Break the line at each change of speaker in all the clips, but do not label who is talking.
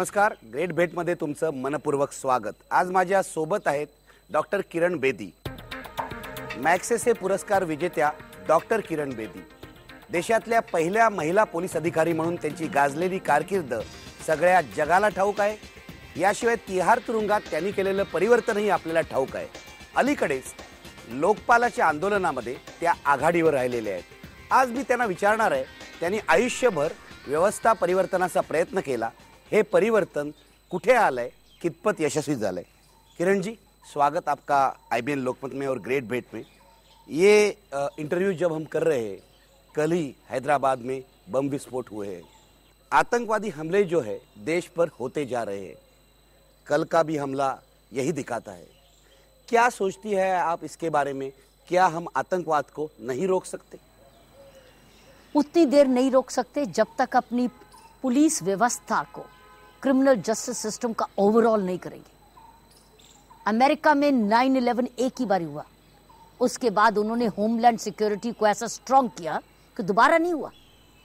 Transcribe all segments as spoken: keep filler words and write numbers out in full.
नमस्कार, ग्रेट भेटमध्ये तुमचं मनपूर्वक स्वागत। आज माझ्या सोबत आहेत डॉक्टर किरण बेदी, मॅक्सेसे पुरस्कार विजेत्या डॉक्टर किरण बेदी। देशातल्या पहिल्या महिला पोलीस अधिकारी म्हणून त्यांची गाजलेली कारकीर्द सगळ्या जगाला ठाऊक आहे। याशिवाय तिहार तुरुंगात त्यांनी केलेलं परिवर्तनही आपल्याला ठाऊक आहे। अलीकडेच लोकपालाच्या आंदोलनामध्ये त्या आघाडीवर राहिलेले आहेत। आज मी त्यांना विचारणार आहे, त्यांनी आयुष्यभर व्यवस्था परिवर्तनाचा प्रयत्न केला, हे परिवर्तन कुठे आलंय, कितपत यशस्वी झालंय। किरण जी, स्वागत आपका आईबीएन लोकमत में और ग्रेट भेट में। ये इंटरव्यू जब हम कर रहे हैं, कल ही हैदराबाद में बम विस्फोट हुए हैं। आतंकवादी हमले जो है देश पर होते जा रहे हैं। कल का भी हमला यही दिखाता है। क्या सोचती है आप इसके बारे में? क्या हम आतंकवाद को नहीं रोक सकते?
उतनी देर नहीं रोक सकते जब तक अपनी पुलिस व्यवस्था को, क्रिमिनल जस्टिस सिस्टम का ओवरऑल नहीं करेंगे। अमेरिका में नाइन इलेवन एक ही बार हुआ, उसके बाद उन्होंने होमलैंड सिक्योरिटी को ऐसा स्ट्रांग किया कि दोबारा नहीं हुआ।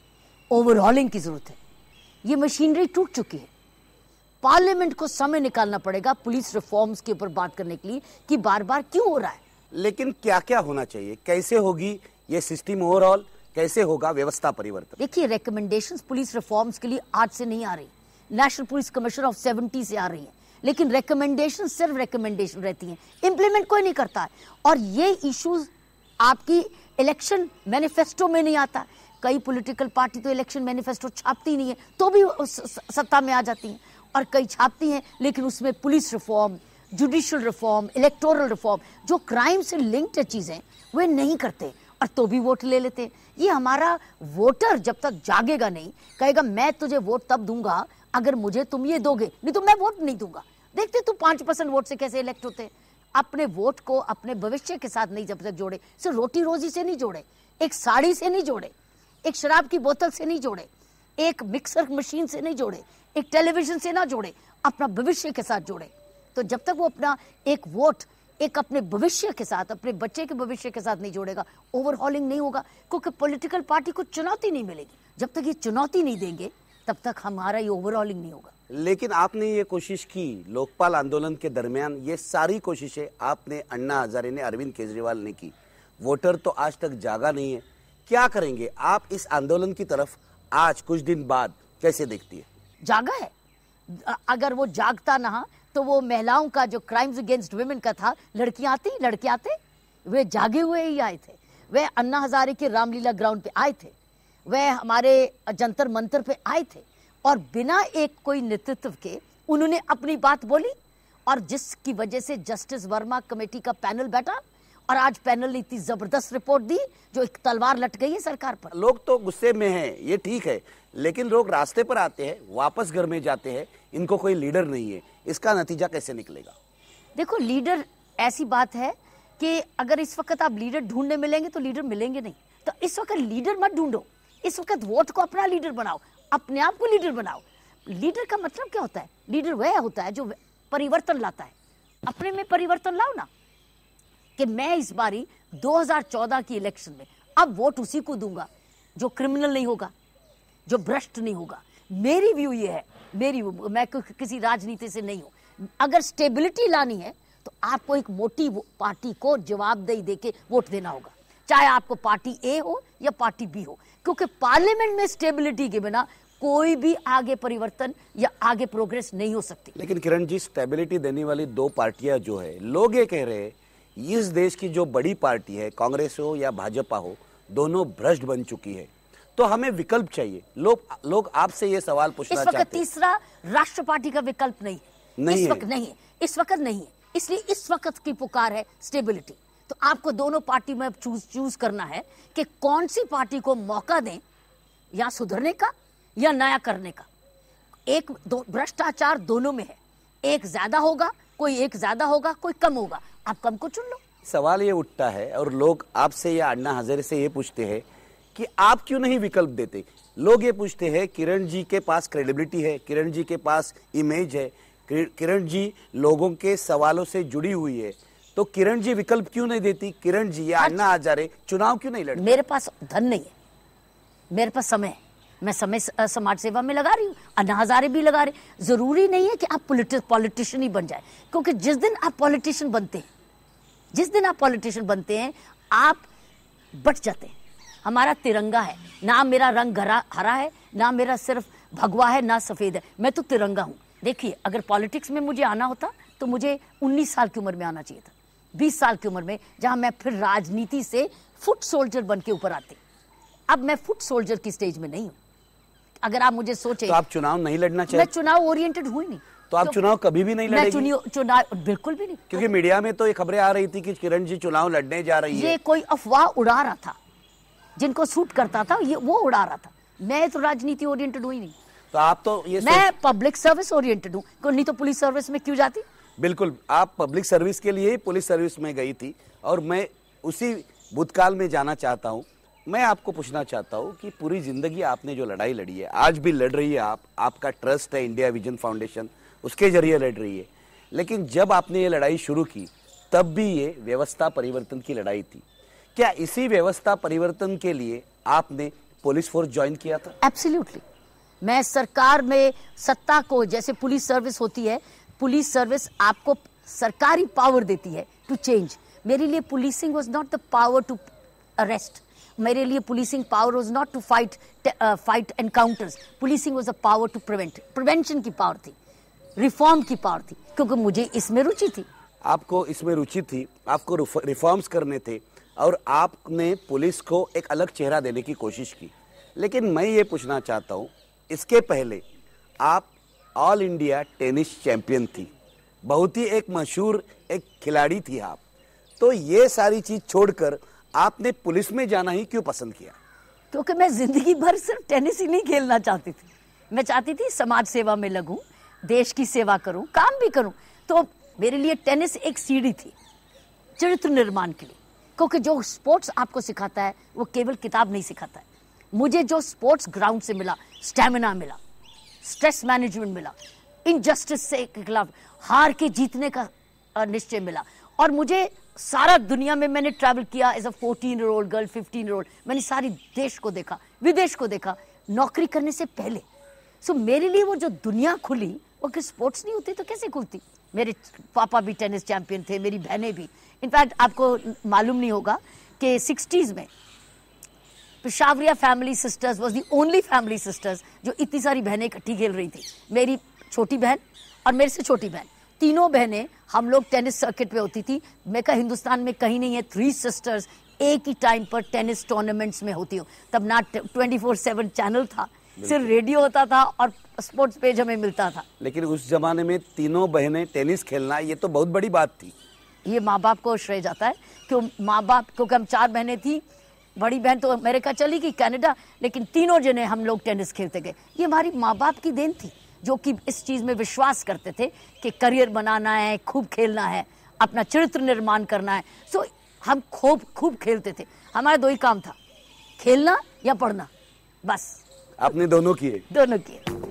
ओवरऑलिंग की जरूरत है। ये मशीनरी टूट चुकी है। पार्लियामेंट को समय निकालना पड़ेगा पुलिस रिफॉर्म्स के ऊपर बात करने के लिए कि बार बार क्यों हो रहा है।
लेकिन क्या क्या होना चाहिए? कैसे होगी ये सिस्टम ओवरऑल? कैसे होगा व्यवस्था परिवर्तन?
देखिए, रिकमेंडेशंस पुलिस रिफॉर्म्स के लिए आज से नहीं आ रही। National police commissioner of seventy से आ रही है, लेकिन रिकमेंडेशन सिर्फ रिकमेंडेशन रहती हैं, इंप्लीमेंट कोई नहीं करता है। और ये इश्यूज आपकी इलेक्शन मैनिफेस्टो में नहीं आता। कई पॉलिटिकल पार्टी तो इलेक्शन मैनिफेस्टो छापती नहीं है तो भी सत्ता में आ जाती हैं, और कई छापती हैं लेकिन उसमें police reform, judicial reform, electoral reform, जो क्राइम से लिंक्ड चीजें वे नहीं करते, और तो भी वोट ले लेते हैं। ये हमारा वोटर जब तक जागेगा नहीं, कहेगा मैं तुझे वोट तब दूंगा अगर मुझे तुम ये दोगे, नहीं तो मैं वोट नहीं दूंगा। देखते तू पांच परसेंट वोट से कैसे इलेक्ट होते हैं। अपने वोट को अपने भविष्य के साथ नहीं जब तक जोड़े, सिर्फ रोटी रोजी से नहीं जोड़े, एक साड़ी से नहीं जोड़े, एक शराब की बोतल से नहीं जोड़े, एक मिक्सर मशीन से नहीं जोड़े, एक टेलीविजन से ना जोड़े, अपना भविष्य के साथ जोड़े। तो जब तक वो अपना एक वोट एक अपने भविष्य के साथ, अपने बच्चे के भविष्य के साथ नहीं जोड़ेगा, ओवरहॉलिंग नहीं होगा, क्योंकि पॉलिटिकल पार्टी को चुनौती नहीं मिलेगी। जब तक ये चुनौती नहीं देंगे तब तक हमारा ये ओवरहॉलिंग नहीं होगा।
लेकिन आपने ये कोशिश की, लोकपाल आंदोलन के दरमियान ये सारी कोशिशें आपने, अन्ना हजारे ने, अरविंद केजरीवाल ने की। वोटर तो आज तक जागा नहीं है। क्या करेंगे आप इस आंदोलन की तरफ आज कुछ दिन बाद? कैसे देखती है?
जागा है। अगर वो जागता ना तो वो महिलाओं का जो क्राइम्स अगेंस्ट वुमेन का था, लड़कियां आती लड़के आते, वे जागे हुए ही आए थे। वे अन्ना हजारे के रामलीला ग्राउंड पे आए थे, वे हमारे जंतर मंतर पे आए थे, और बिना एक कोई नेतृत्व के उन्होंने अपनी बात बोली, और जिसकी वजह से जस्टिस वर्मा कमेटी का पैनल बैठा, और आज पैनल ने इतनी जबरदस्त रिपोर्ट दी जो एक तलवार लट गई है सरकार पर।
लोग तो गुस्से में हैं, ये ठीक है, लेकिन लोग रास्ते पर आते हैं, वापस घर में जाते हैं, इनको कोई लीडर नहीं है। इसका नतीजा कैसे निकलेगा?
देखो, लीडर ऐसी बात है कि अगर इस वक्त आप लीडर ढूंढने मिलेंगे तो लीडर मिलेंगे नहीं। तो इस वक्त लीडर मत ढूंढो, इस वक्त वोट को अपना लीडर बनाओ, अपने आप को लीडर बनाओ। लीडर का मतलब क्या होता है? लीडर वह होता है जो परिवर्तन लाता है। अपने में परिवर्तन लाओ ना, कि मैं इस बारी दो हज़ार चौदह की इलेक्शन में अब वोट उसी को दूंगा जो क्रिमिनल नहीं होगा, जो भ्रष्ट नहीं होगा। मेरी व्यू ये है, मेरी मैं किसी राजनीति से नहीं हूं। अगर स्टेबिलिटी लानी है तो आपको एक मोटी पार्टी को जवाबदेही देके वोट देना होगा, चाहे आपको पार्टी ए हो या पार्टी बी हो, क्योंकि पार्लियामेंट में स्टेबिलिटी के बिना कोई भी आगे परिवर्तन या आगे प्रोग्रेस नहीं हो सकती।
लेकिन किरण जी, स्टेबिलिटी देने वाली दो पार्टियां जो है, लोग ये कह रहे हैं इस देश की जो बड़ी पार्टी है, कांग्रेस हो या भाजपा हो, दोनों भ्रष्ट बन चुकी है, तो हमें विकल्प चाहिए। लोग लोग आपसे ये सवाल पूछना चाहते हैं।
इस वक्त तीसरा राष्ट्र पार्टी का विकल्प नहीं है,
नहीं
इस
है।
वक्त नहीं है, इस वक्त नहीं है। इसलिए इस वक्त की पुकार है स्टेबिलिटी। तो आपको दोनों पार्टी में चूज चूज करना है कि कौन सी पार्टी को मौका दें, या सुधरने का या नया करने का। एक दो भ्रष्टाचार दोनों में है, एक ज्यादा होगा, कोई एक ज्यादा होगा, कोई कम होगा, आप कम को चुन लो।
सवाल ये उठता है, और लोग आपसे या अन्ना हजारे से ये पूछते हैं कि आप क्यों नहीं विकल्प देते। लोग ये पूछते हैं, किरण जी के पास क्रेडिबिलिटी है, किरण जी के पास इमेज है, किरण जी लोगों के सवालों से जुड़ी हुई है, तो किरण जी विकल्प क्यों नहीं देती? किरण जी या अन्ना हजारे चुनाव क्यों नहीं लड़ते?
मेरे पास धन नहीं है, मेरे पास समय है, मैं समय स- समाज सेवा में लगा रही हूँ, अन्ना हजारे भी लगा रहे। जरूरी नहीं है कि आप पॉलिटिशियन ही बन जाए, क्योंकि जिस दिन आप पॉलिटिशियन बनते हैं जिस दिन आप पॉलिटिशियन बनते हैं आप बट जाते हैं। हमारा तिरंगा है, ना मेरा रंग हरा हरा है, ना मेरा सिर्फ भगवा है, ना सफेद है, मैं तो तिरंगा हूँ। देखिए, अगर पॉलिटिक्स में मुझे आना होता तो मुझे उन्नीस साल की उम्र में आना चाहिए था, बीस साल की उम्र में, जहां मैं फिर राजनीति से फुट सोल्जर बन के ऊपर आती। अब मैं फुट सोल्जर की स्टेज में नहीं हूं। अगर आप मुझे सोचे
तो आप चुनाव नहीं लड़ना
मैं
चाहते?
चुनाव ओरिएंटेड हुई नहीं।
तो आप चुनाव कभी भी नहीं
मैं
लड़ेगी?
चुनी- चुनाव बिल्कुल भी नहीं,
क्योंकि मीडिया में तो ये खबरें आ रही थी कि किरण जी चुनाव लड़ने जा रही
ये
है।
कोई अफवाह उड़ा रहा था, जिनको सूट करता था ये वो उड़ा रहा था। मैं तो राजनीति ओरिएंटेड हुई नहीं,
तो आप तो ये
मैं पब्लिक सर्विस ओरिएंटेड हूँ। नहीं तो पुलिस सर्विस में क्यों जाती?
बिल्कुल, आप पब्लिक सर्विस के लिए ही पुलिस सर्विस में गई थी, और मैं उसी भूतकाल में जाना चाहता हूं। मैं आपको पूछना चाहता हूं कि पूरी जिंदगी आपने जो लड़ाई लड़ी है, आज भी लड़ रही है आप, आपका ट्रस्ट है इंडिया विजन फाउंडेशन, उसके जरिए लड़ रही है, लेकिन जब आपने ये लड़ाई शुरू की तब भी ये व्यवस्था परिवर्तन की लड़ाई थी। क्या इसी व्यवस्था परिवर्तन के लिए आपने पुलिस फोर्स ज्वाइन किया था?
एब्सोल्युटली। मैं सरकार में सत्ता को, जैसे पुलिस सर्विस होती है, पुलिस सर्विस आपको सरकारी पावर देती है टू चेंज। मेरे लिए policing was not the power to arrest, मेरे लिए policing power was not to fight fight encounters. Policing was a power to prevent, prevention की पावर थी, रिफॉर्म की पावर थी, क्योंकि मुझे इसमें रुचि थी।
आपको इसमें रुचि थी, आपको रिफॉर्म्स करने थे, और आपने पुलिस को एक अलग चेहरा देने की कोशिश की। लेकिन मैं ये पूछना चाहता हूँ, इसके पहले आप ऑल इंडिया टेनिस चैंपियन थी, बहुत ही एक मशहूर एक खिलाड़ी थी आप, तो ये सारी चीज छोड़कर आपने पुलिस में जाना ही क्यों पसंद किया?
क्योंकि मैं जिंदगी भर सिर्फ टेनिस ही नहीं खेलना चाहती थी, मैं चाहती थी समाज सेवा में लगूं, देश की सेवा करूं, काम भी करूं। तो मेरे लिए टेनिस एक सीढ़ी थी चरित्र निर्माण के लिए, क्योंकि जो स्पोर्ट्स आपको सिखाता है वो केवल किताब नहीं सिखाता है। मुझे जो स्पोर्ट्स ग्राउंड से मिला, स्टैमिना मिला, स्ट्रेस मैनेजमेंट मिला, इनजस्टिस से के खिलाफ हार के जीतने का निश्चय मिला। और मुझे सारा दुनिया में मैंने ट्रैवल किया as a fourteen year old girl, fifteen year old, मैंने सारी देश को देखा, विदेश को देखा, नौकरी करने से पहले। सो so, मेरे लिए वो जो दुनिया खुली वो कि स्पोर्ट्स नहीं होती तो कैसे खुलती। मेरे पापा भी टेनिस चैंपियन थे, मेरी बहनें भी। इनफैक्ट आपको मालूम नहीं होगा कि सिक्सटीज में Peshawaria family sisters was the only family sisters जो इतनी सारी बहनें इकट्ठी खेल रही थी। मेरी छोटी बहन और मेरे से छोटी बहन, तीनों बहनें हम लोग टेनिस सर्किट पे होती थी। मैं कहा हिंदुस्तान में कहीं नहीं है थ्री सिस्टर्स एक ही टाइम पर टेनिस टूर्नामेंट्स में होती हो। तब ना ट्वेंटी फोर सेवन चैनल था, सिर्फ रेडियो होता था और स्पोर्ट्स पेज हमें मिलता था।
लेकिन उस जमाने में तीनों बहनें टेनिस खेलना ये तो बहुत बड़ी बात थी।
ये माँ बाप को श्रेय जाता है, क्यों माँ बाप, क्योंकि हम चार बहनें थी, बड़ी बहन तो अमेरिका चली गई, कनाडा, लेकिन तीनों जने हम लोग टेनिस खेलते गए। ये हमारी माँ बाप की देन थी, जो कि इस चीज में विश्वास करते थे कि करियर बनाना है, खूब खेलना है, अपना चरित्र निर्माण करना है। सो हम खूब खूब खेलते थे। हमारा दो ही काम था, खेलना या पढ़ना, बस।
आपने दोनों किए?
दोनों किए।